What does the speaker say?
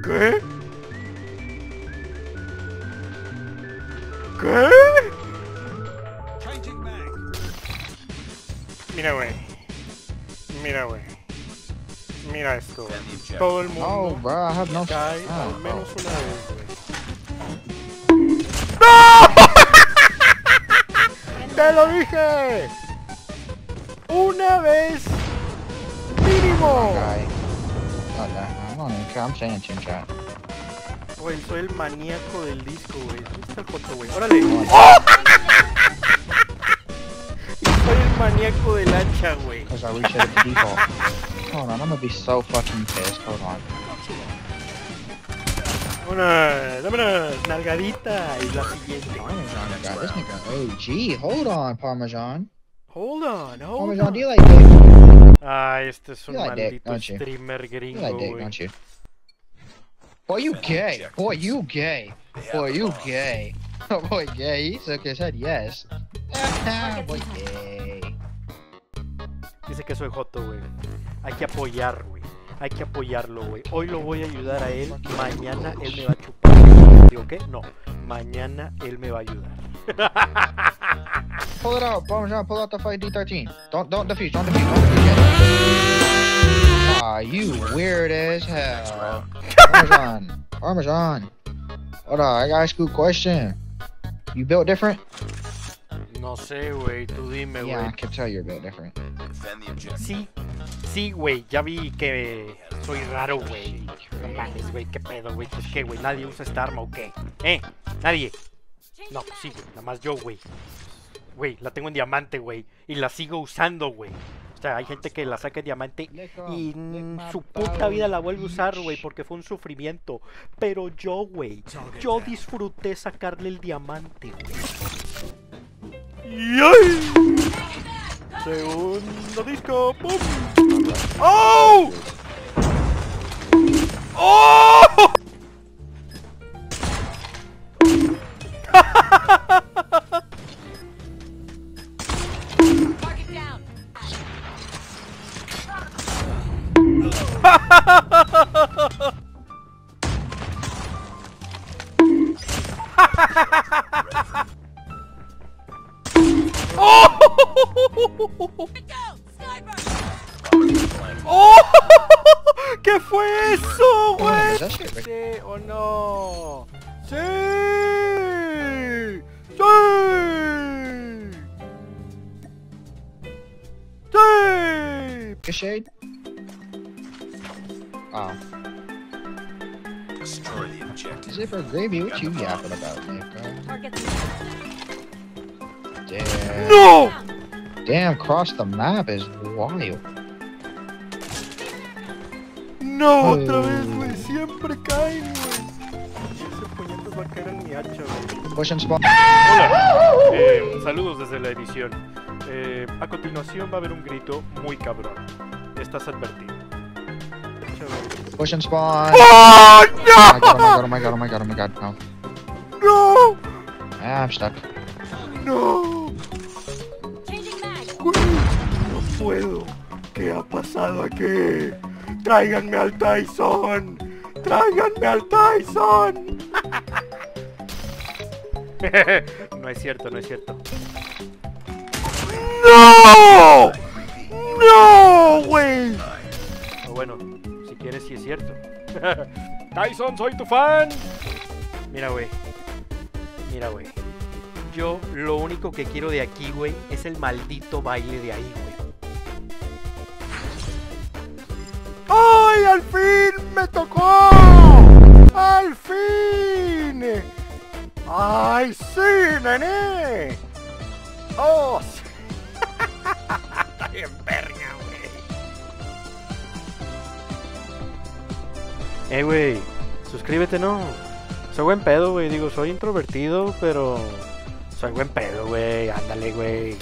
¿Qué? ¿Qué? Mira, güey. Mira, güey. Mira esto, güey. Todo el mundo Oh, bro, I have no. cae Oh, al menos una vez, güey. ¡No! ¡Te lo dije! ¡Una vez! ¡Mínimo! Guy. Oh, no, I don't even care. I'm saying it in chat. Güey, soy el maníaco del disco, güey. ¿Dónde está el foto, güey? ¡Órale! Oh, Y soy el maníaco del hacha, güey. because I reset it to default. Hold on, I'm gonna be so fucking pissed. Hold on. Dame una nalgadita y la siguiente. Parmesan got this nigga OG. Hold on, Parmesan. Hold on. Parmesan, do you like dick? Ah, este es un You like dick, maldito don't you? streamer You gringo, like dick, güey. don't you? Boy, you gay. Boy, you gay. Boy, you gay. Oh, boy, gay. He shook his head yes. Boy, gay. Dice que soy joto, güey. Hay que apoyar, güey. Hay que apoyarlo, güey. Hoy lo voy a ayudar a él. Mañana él me va a chupar. ¿Digo qué? No. Mañana él me va a ayudar. Pull it out, Parmesan. Pull out the fight D13. Don't defuse. Don't defuse. Don't defuse yet. Ah, you weird as hell. Parmesan. Parmesan. Hold on, I gotta ask you a question. You built different? No sé, güey. Tú dime, güey. Yeah, I can tell you're built different. Sí, güey. Ya vi que soy raro, güey. No mames, güey. ¿Qué pedo, güey? ¿Qué, güey? ¿Nadie usa esta arma o qué? ¿Nadie? No, pues sí, güey. Nada más yo, güey. Güey, la tengo en diamante, güey. Y la sigo usando, güey. O sea, hay gente que la saca en diamante y en su puta vida la vuelve a usar, güey, porque fue un sufrimiento. Pero yo, güey, yo disfruté sacarle el diamante, güey. ¡Yay! Segundo disco, ¡pum! ¡Oh! ¡Oh! ¡Oh! ¿Qué fue eso, güey? ¿Sí o no? ¡Sí! ¡Sí! ¡Sí! Good shade? Oh. Destroy the objective. Is it for gravy? What you yapping about, Nick? Damn. ¡No! Damn, cross the map is wild. ¡No! Otra vez, güey. Siempre caen, güey. Ese puñetas va a caer en mi hacha, güey. Push and spawn. Hola. Saludos desde la edición. A continuación va a haber un grito muy cabrón. Estás advertido. Push and spawn. ¡Oh, no! Oh my god, oh my god, oh my god, oh my god, no. ¡No! Ah, I'm stuck. ¡No! Güey, no puedo. ¿Qué ha pasado aquí? ¡Tráiganme al Tyson! ¡Tráiganme al Tyson! No es cierto, no es cierto. ¡No! ¡No, güey! O bueno, si quieres, sí es cierto. Tyson, soy tu fan. Mira, güey. Mira, güey. Yo lo único que quiero de aquí, güey, es el maldito baile de ahí, güey. ¡Ay, al fin me tocó! ¡Al fin! ¡Ay, sí, nene! ¡Oh, sí! Está bien verga, güey. Güey, suscríbete, ¿no? Soy buen pedo, güey. Digo, soy introvertido, pero soy buen pedo, güey. Ándale, güey.